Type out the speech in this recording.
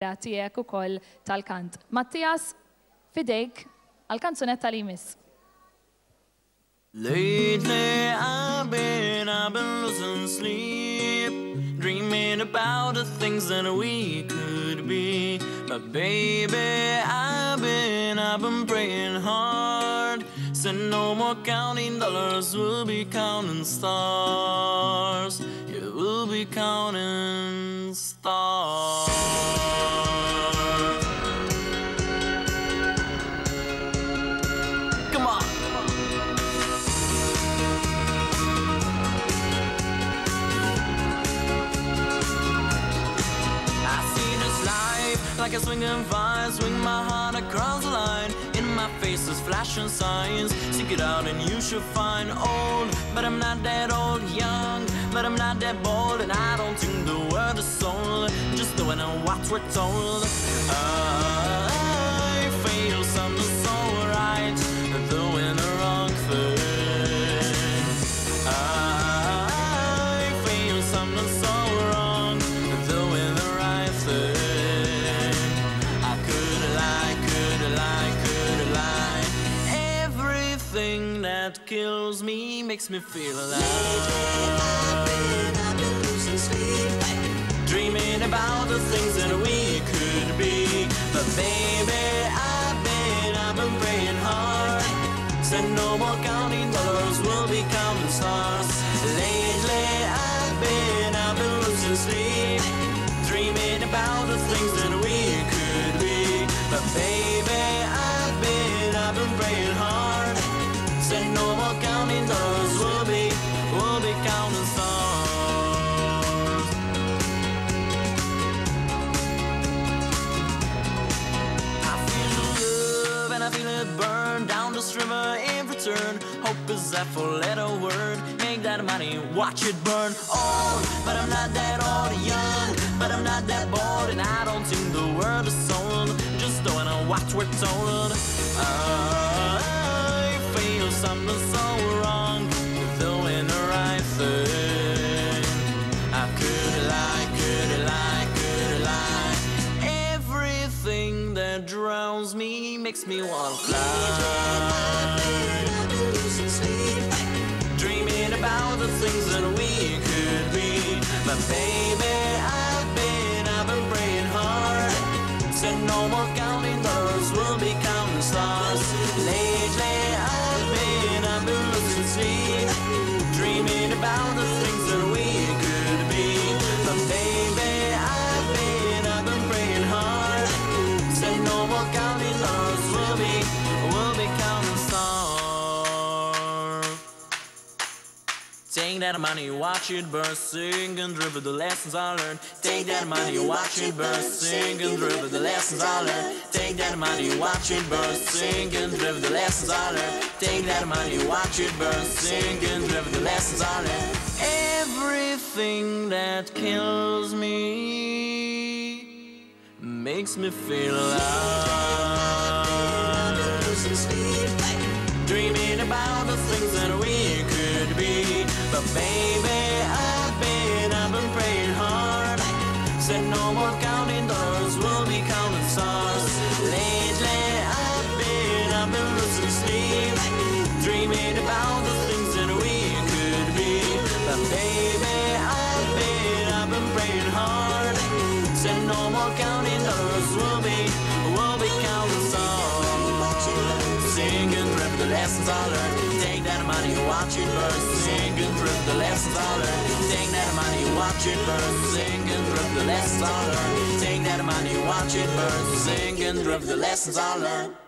tiegħek ukoll tal-kant. Mattias, fidejk għal-kanzunetta li jmiss. Lately I've been losing sleep, dreaming about the things that we could be. But baby, I've been praying hard. Said no more counting dollars, we'll be counting stars. Yeah, we'll be counting stars. Come on. I see this life like a swinging vine, swing my heart across the line. In my face is flashing signs, seek it out and you should find. Old, but I'm not that old. Young, but I'm not that bold. And I don't think the word is sold, just doing what we're told. I feel something so right, doing the wrong thing. I feel something so wrong, doing the right thing. I could lie. Everything that kills me makes me feel alive. I've been losing sleep, dreaming about the things that we could be. But baby, I've been praying hard. Said no more counting dollars, we'll be counting stars. Lately I've been losing sleep, dreaming about the things that we could be. But baby, I've been praying hard. Said no more counting dollars, we'll be counting stars. I feel love and I feel it burn down this river in return. Hope is that four-letter word, make that money, watch it burn. Old, but I'm not that old. Young, but I'm not that bold. And I don't think the word is sold, just doing what we're told. I feel something so wrong, doing the right thing. I could lie. Everything that drowns me makes me wanna fly. Dreaming about the things that we could be. But baby, I've been praying hard. Said no more counting dollars, we'll be counting stars. Lately I've been losing sleep, dreaming about the things that we could be. But baby, I've been praying hard. Said no more counting dollars, we'll be counting stars. Take that money, watch it burn, sing and dribble the lessons I learned. Take that money, watch it burn, sing and dribble the lessons I learned. Take that money, watch it burn, sing and dribble the lessons I learned. Take that money, watch it burn, sing and dribble the lessons I learned. Everything that kills me makes me feel alive. Dreaming about the things that we could be. But baby, I've been praying hard. Said no more counting dollars, we'll be counting stars. Lately I've been losing sleep, dreaming about the things that we could be. But baby, I've been praying hard. Said no more counting dollars, we'll be counting stars. Sing and rip the lessons I learned. Take that money, watch it burn. Sing and rip the lessons I learned. Take that money, watch it burn. Sing and rip the lessons I learned. Take that money, watch it burn. Sing and rip the lessons I learned.